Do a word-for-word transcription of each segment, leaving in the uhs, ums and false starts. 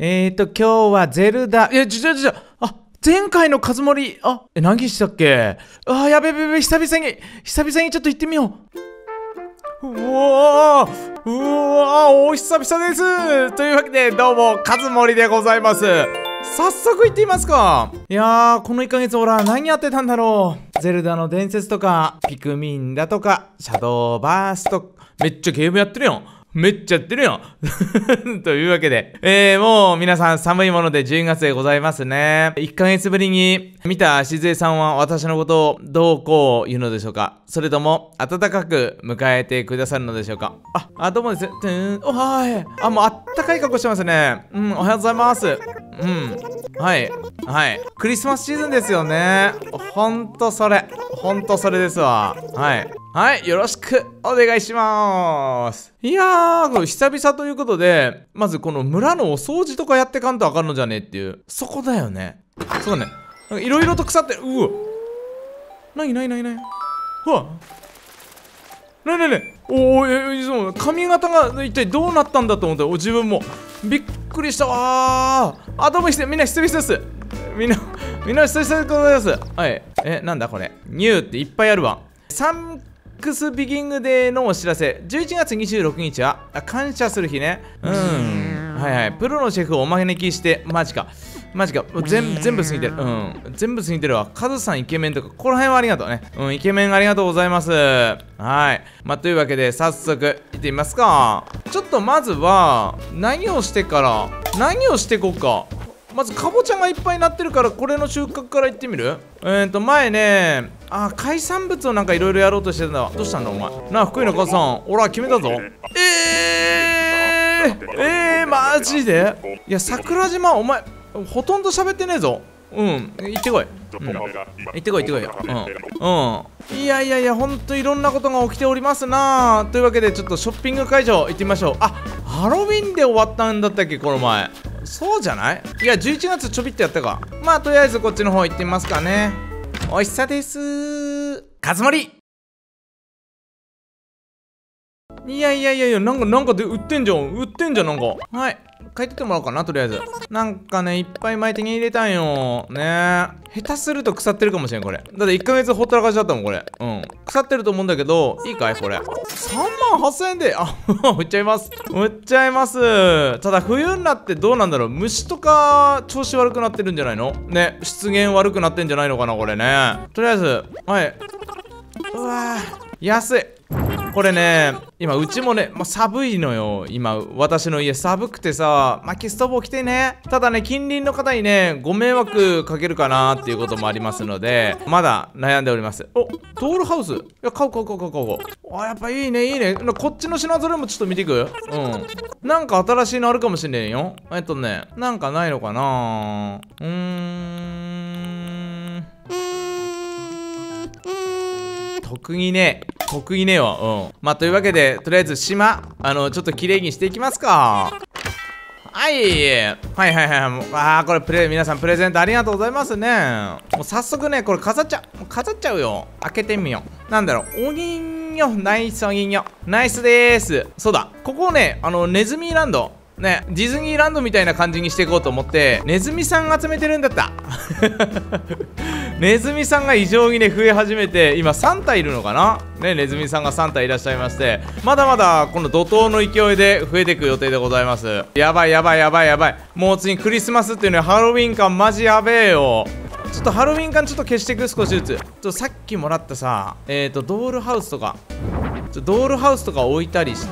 えーと、今日はゼルダ、いや、ちょちょちょ、あ、前回のカズモリ、あ、え、何したっけ？あー、やべやべやべ、久々に、久々にちょっと行ってみよう。うわー、うわー、お久々です。というわけで、どうも、カズモリでございます。早速行ってみますか。いやー、このいっかげつ俺は何やってたんだろう。ゼルダの伝説とか、ピクミンだとか、シャドーバースト、めっちゃゲームやってるやん。めっちゃやってるやんというわけで、えー、もう皆さん寒いものでじゅうがつでございますね。いっかげつぶりに見たしずえさんは私のことをどうこう言うのでしょうか、それとも温かく迎えてくださるのでしょうか。あ、あ、どうもです。てん、おはーい。あ、もうあったかい格好してますね。うん、おはようございます。うん。はい。はい。クリスマスシーズンですよね。ほんとそれ。ほんとそれですわ。はい。はい。よろしくお願いしまーす。いやー、久々ということで、まずこの村のお掃除とかやってかんとあかんのじゃねえっていう。そこだよね。そうだね。いろいろと腐ってる。うわ。なになになになに。うわ。なになになに。おー、え、そう、髪型が一体どうなったんだと思って、お自分も。びっくりしたわー。あ、どうもして、みんな久々です。みんな、みんな久々でございます。はい。え、なんだこれ。ニューっていっぱいあるわ。サンクスビギングデーのお知らせ。じゅういちがつにじゅうろくにちは、あ、感謝する日ね。うん。はいはい。プロのシェフをお招きして、マジか。マジか。全全部過ぎてる。うん。全部過ぎてるわ。カズさんイケメンとか、ここら辺はありがとうね。うん、イケメンありがとうございます。はい。まあ、というわけで、早速、行ってみますか。ちょっとまずは、何をしてから、何をしていこうか。まず、かぼちゃがいっぱいになってるから、これの収穫からいってみる？えーと、前ね、あ、海産物をなんかいろいろやろうとしてたんだわ。どうしたんだ、お前。なあ、福井の母さん、俺は決めたぞ。えー、えー、マジで？いや、桜島、お前、ほとんど喋ってねえぞ。うん、行ってこい。うん、行ってこい、行ってこいよ。うん。うん。いやいやいや、ほんといろんなことが起きておりますな。というわけで、ちょっとショッピング会場行ってみましょう。あ、ハロウィンで終わったんだったっけ、この前。そうじゃない？いや、じゅういちがつちょびっとやったか。まあ、とりあえずこっちの方行ってみますかね。おいしさです。かずもり。いやいやいやいや、なんか、なんかで売ってんじゃん。売ってんじゃん、なんか。はい。書いてってもらおうかな、とりあえず。なんかね、いっぱい前手に入れたんよ。ねえ。下手すると腐ってるかもしれん、これ。だっていっかげつほったらかしだったもん、これ。うん。腐ってると思うんだけど、いいかいこれ。さんまんはっせんえんで、あ、売っちゃいます。売っちゃいます。ただ、冬になってどうなんだろう。虫とか、調子悪くなってるんじゃないのね。出現悪くなってんじゃないのかな、これね。とりあえず、はい。うわー、安い。これね、今うちもね、まあ、寒いのよ。今私の家寒くてさ、薪ストーブを着てね。ただね、近隣の方にね、ご迷惑かけるかなっていうこともありますので、まだ悩んでおります。お、ドールハウス。いや、買う買う買う買う買う。あ、やっぱいいねいいね。こっちの品揃えもちょっと見ていく？うん。なんか新しいのあるかもしれねえよ。えっとね、なんかないのかな。うーん。特にね、特にねえわ。うん。まあ、というわけで、とりあえず島、あの、ちょっと綺麗にしていきますか。はい。はいはいはい。ああ、これプレ、皆さんプレゼントありがとうございますね。もう早速ね、これ飾っちゃう。飾っちゃうよ。開けてみよう。なんだろう。お人形。ナイスお人形。ナイスでーす。そうだ。ここね、あの、ネズミランド。ね、ディズニーランドみたいな感じにしていこうと思ってネズミさん集めてるんだったネズミさんが異常にね増え始めて今さんたいいるのかなね。ネズミさんがさんたいいらっしゃいまして、まだまだこの怒涛の勢いで増えていく予定でございます。やばいやばいやばいやばい。もう次クリスマスっていうね、ハロウィン感マジやべえよ。ちょっとハロウィン感ちょっと消していく。少しずつ。ちょっとさっきもらったさ、えーとドールハウスとかドールハウスとか置いたりして、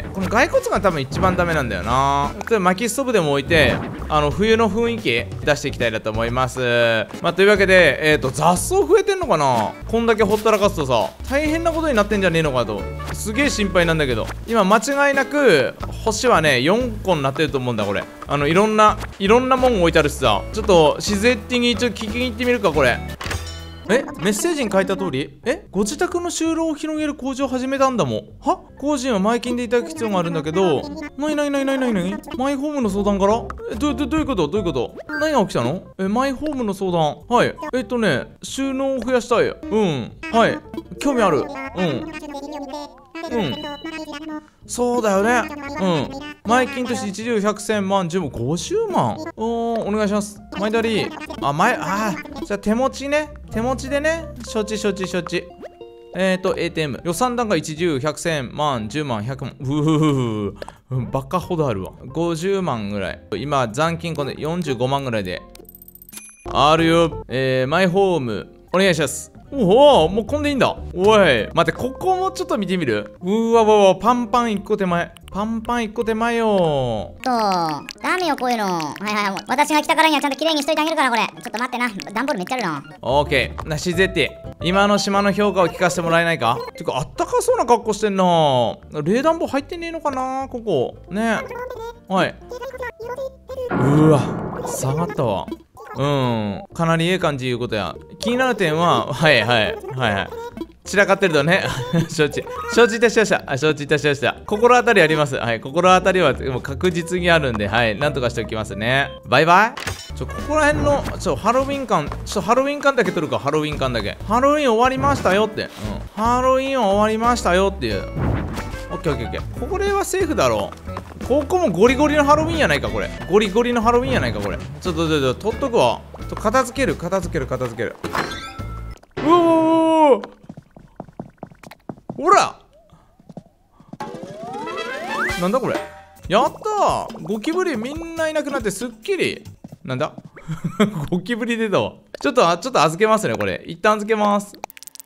この骸骨が多分一番ダメなんだよな。例えば薪ストーブでも置いて、あの冬の雰囲気出していきたいなと思います。まあ、というわけで、えっと雑草増えてんのかな。こんだけほったらかすとさ、大変なことになってんじゃねえのかとすげえ心配なんだけど、今間違いなく星はねよんこになってると思うんだ。これあのいろんないろんなもん置いてあるしさ、ちょっと自然的にちょっと聞きに行ってみるか。これえ、メッセージに書いた通り、え、ご自宅の就労を広げる工事を始めたんだもん。は、工事は前金でいただく必要があるんだけど、なになになになになになにマイホームの相談から、え、ど、ど、どういうことどういうこと、何が起きたの。え、マイホームの相談。はい。えっとね、収納を増やしたい。うん。はい。興味ある。うん。うん。そうだよね。うん。 前金としていちじゅう、ひゃく、せん、万、じゅう、ごじゅうまん。おー、お願いします。前取り。あ、前、あー、じゃあ手持ちね。手持ちでね。承知、承知、承知。えーと、エーティーエム。予算段がいちじゅう、ひゃく、せん、万、じゅうまん、ひゃくまん。うふふバカほどあるわ。ごじゅうまんぐらい。今、残金これよんじゅうごまんぐらいで。あるよ。えー、マイホーム。お願いします。おお、もうこんでいいんだ。おい。待って、ここもちょっと見てみる。うわわわ、パンパンいっこ手前。パンパンいっこ手前よ。 と、ダメよ、こういうの。はいはい、もう私が来たからにはちゃんと綺麗にしといてあげるから、これ。ちょっと待ってな。段ボールめっちゃあるな。 オーケー。なしぜって。今の島の評価を聞かせてもらえないか。てか、あったかそうな格好してんな。冷暖房入ってねえのかな、ここ。ねえ。はい。うわ、下がったわ。うん、かなりええ感じいうことや。気になる点は、はいはいはいはい。散らかってるとね、承知。承知いたしました。あ、承知いたしました。心当たりあります。はい、心当たりはもう確実にあるんで、はい、なんとかしておきますね。バイバイ。ちょ、ここら辺の、ちょ、ハロウィン感、ちょ、ハロウィン感だけ取るか、ハロウィン感だけ。ハロウィン終わりましたよって。うん。ハロウィン終わりましたよっていう。オッケーオッケーオッケー。これはセーフだろう。ここもゴリゴリのハロウィンやないかこれ。ゴリゴリのハロウィンやないかこれ。ちょっとちょっと取っとくわ。ちょっと片付ける片付ける片付ける。うおー、ほら、なんだこれ。やったー、ゴキブリみんないなくなってすっきり。なんだゴキブリ出たわ。ちょっとちょっと預けますねこれ。一旦預けます。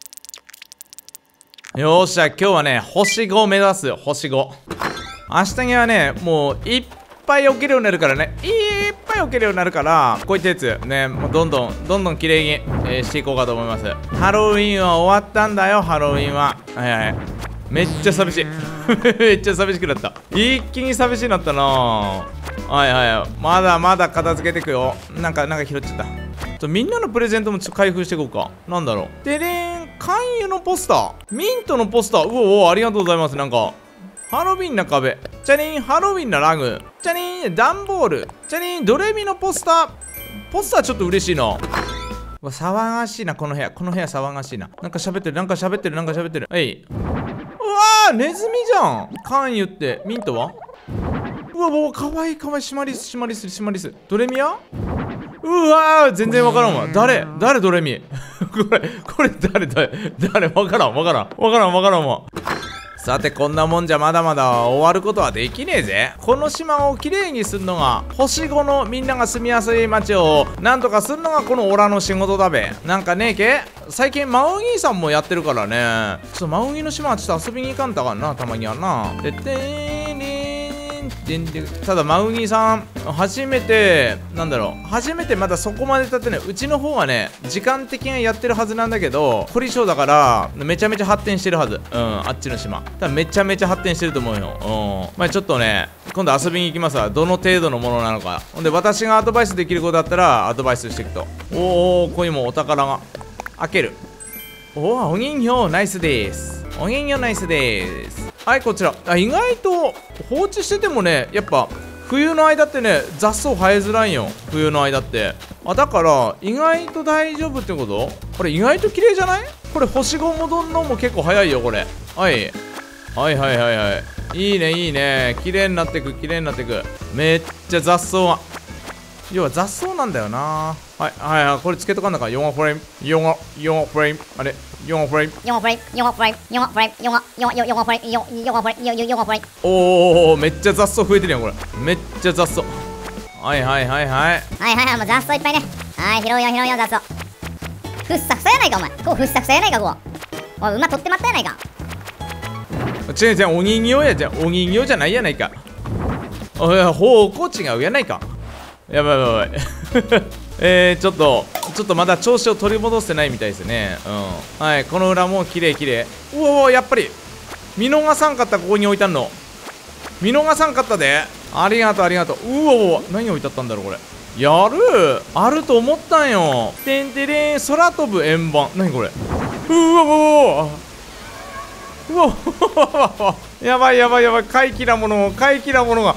よっしゃ、今日はね星ご目指すよ。星ご。明日にはね、もういっぱい起きるようになるからね。いっぱい起きるようになるから、こういったやつ、ね、もうどんどん、どんどん綺麗に、えー、していこうかと思います。ハロウィンは終わったんだよ、ハロウィンは。はいはい。めっちゃ寂しい。めっちゃ寂しくなった。一気に寂しくなったな。はいはい。まだまだ片付けていくよ。なんか、なんか拾っちゃった。ちょっとみんなのプレゼントもちょっと開封していこうか。なんだろう。でれーん、勧誘のポスター。ミントのポスター。うおうお、ありがとうございます。なんか。ハロウィンな壁。チャリン、ハロウィンなラグ。チャリン、段ボール。チャリン、ドレミのポスター。ポスターちょっと嬉しいな。うわ、騒がしいな、この部屋。この部屋騒がしいな。なんか喋ってる、なんか喋ってる、なんか喋ってる。はい。うわー、ネズミじゃん。カンユって。ミントはうわ、もうかわいいかわいい。シマリス、シマリス、シマリス。ドレミはうわー、全然わからんわ。誰誰ドレミこれ、これ誰誰誰わからんわからん。わからんわからんわ。さて、こんなもんじゃまだまだ終わることはできねえぜ。この島をきれいにするのが、星ごのみんなが住みやすい街をなんとかするのがこのオラの仕事だべ。なんかねえけ、最近マウギーさんもやってるからね。ちょっとマウギーの島はちょっと遊びに行かんたかな、たまにはな。でってーりーただマウギーさん初めてなんだろう初めてまだそこまで経ってね。うちの方はね時間的にやってるはずなんだけど、凝り性だからめちゃめちゃ発展してるはず。うん、あっちの島多分めちゃめちゃ発展してると思うよ。うん、まあちょっとね今度遊びに行きますわ。どの程度のものなのか。ほんで私がアドバイスできることだったらアドバイスしていくと。おお、ここにもお宝が開ける。おお、お人形ナイスです。お人形ナイスです。はい、こちら。あ、意外と放置しててもね、やっぱ冬の間ってね雑草生えづらいよ。冬の間って。あ、だから意外と大丈夫ってこと。これ意外と綺麗じゃない。これ星ご戻んのも結構早いよこれ。はい、はいはいはいはい。いいねいいね。綺麗になってく綺麗になってく。めっちゃ雑草が、要は雑草なんだよな。はいはいはい。これつけとかんだからよんフレームよんよんフレーム。あれよんフレームよんフレームよんフレームよんフレームよんよんよんフレームよんよんフレームよんよんフレーム。 おお、めっちゃ雑草増えてるやんこれ。めっちゃ雑草。はいはいはいはいはいはいはい。もう雑草いっぱいね。はい、拾うよ拾うよ雑草。ふっさふさやないかお前。こうふっさふさやないかこう。おい、馬取ってまったやないか。 違う違う、お人形やじゃん。お人形じゃないやないか。おい、方向違うやないか。やばいやばいやばいえー、ちょっとちょっとまだ調子を取り戻してないみたいですね。うん、はい、この裏も綺麗綺麗。おお、やっぱり見逃さんかった。ここに置いたの見逃さんかったで。ありがとうありがとう。うおお、何置いてあったんだろうこれ。やるあると思ったんよ。てんてれー、空飛ぶ円盤。何これ。うわおおうわおやばいやばいやばい。怪奇なもの怪奇なものが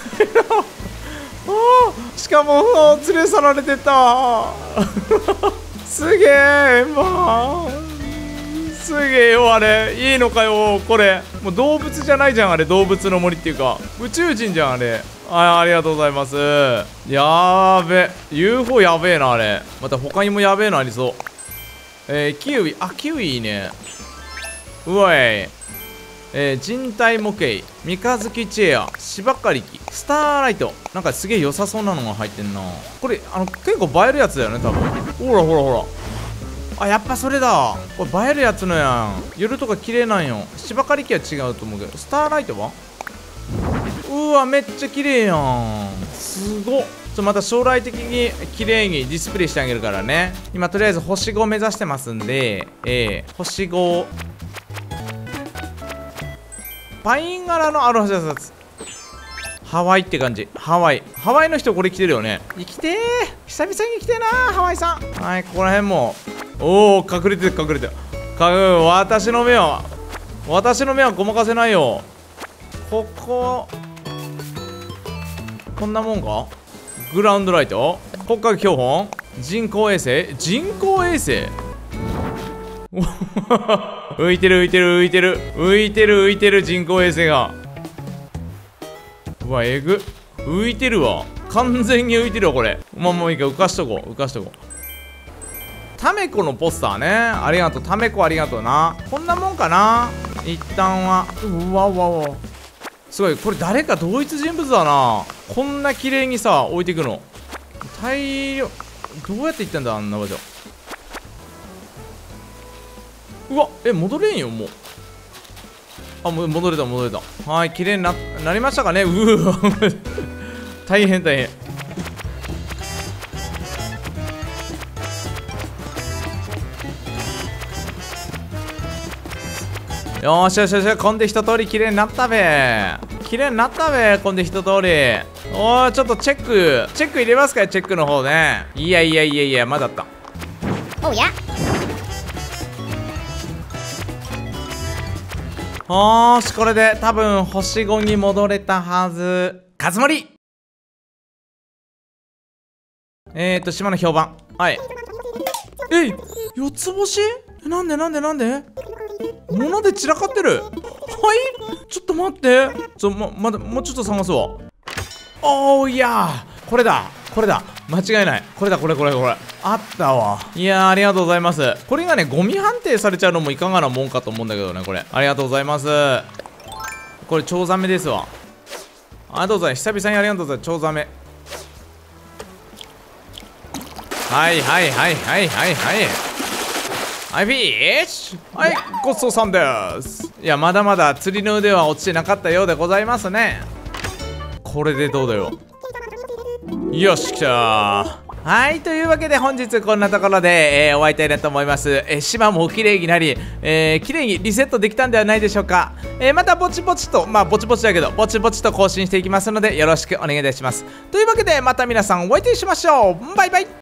しかも連れ去られてたすげえ円盤すすげえよあれ。いいのかよこれ。もう動物じゃないじゃんあれ。動物の森っていうか宇宙人じゃんあれ。あ、ありがとうございます。やーべ ユーフォー やべえなあれ。また他にもやべえのありそう。えー、キウイ、あキウイいいね。うわい。えー、人体模型、三日月チェア、芝刈り機、スターライト。なんかすげえ良さそうなのが入ってんな。これあの結構映えるやつだよね多分。ほらほらほら。あ、やっぱそれだ。これ映えるやつのやん。夜とか綺麗なんよ。芝刈り機は違うと思うけど、スターライトはうわめっちゃ綺麗やん。すごっ。ちょまた将来的に綺麗にディスプレイしてあげるからね。今とりあえず星ご目指してますんで、えー、星ごパイン柄のアロハシャツ。ハワイって感じ。ハワイハワイの人これ着てるよね。生きてー。久々に来てーなーハワイさん。はい、ここら辺もおお隠れてる隠れてるかう私の目は私の目はごまかせないよ。こここんなもんか。グラウンドライト、骨格標本、人工衛星、人工衛星浮いてる浮いてる浮いてる浮いてる浮いてる人工衛星が。うわえぐ浮いてるわ。完全に浮いてるわこれ。まあもういいか浮かしとこう浮かしとこう。タメコのポスターね。ありがとうタメコありがとうな。こんなもんかな一旦は。うわうわうわすごい。これ誰か同一人物だな。こんな綺麗にさ置いていくの大量。どうやって行ったんだあんな場所。うわえ戻れんよもう。あもう戻れた戻れた。はい綺麗に な, なりましたかね。うわ大変大変。よーしよしよし。こんで一通り綺麗になったべ。綺麗になったべこんで一通り。おーちょっとチェックチェック入れますかチェックの方ね。いやいやいやいやまだあった。 おうやよーしこれで多分星ごに戻れたはず。カズモリえーと島の評判。はいえい四つ星。なんでなんでなんで物で散らかってる。はいちょっと待ってちょままだもうちょっと探すわ。おーいやーこれだこれだ間違いない。これだこれこれこれあったわ。いやーありがとうございます。これがねゴミ判定されちゃうのもいかがなもんかと思うんだけどね。これありがとうございます。これチョウザメですわ。ありがとうございます。久々にありがとうございます。チョウザメはいはいはいはいはいはいはいフィッシュはいごちそうさんです。いやまだまだ釣りの腕は落ちてなかったようでございますね。これでどうだよ。よしきたー。はいというわけで本日こんなところで、えー、終わりたいなと思います。えー、島も綺麗になり、えー、綺麗にリセットできたんではないでしょうか。えー、またぼちぼちとまあぼちぼちだけどぼちぼちと更新していきますのでよろしくお願いいたします。というわけでまた皆さんお会いしましょう。バイバイ。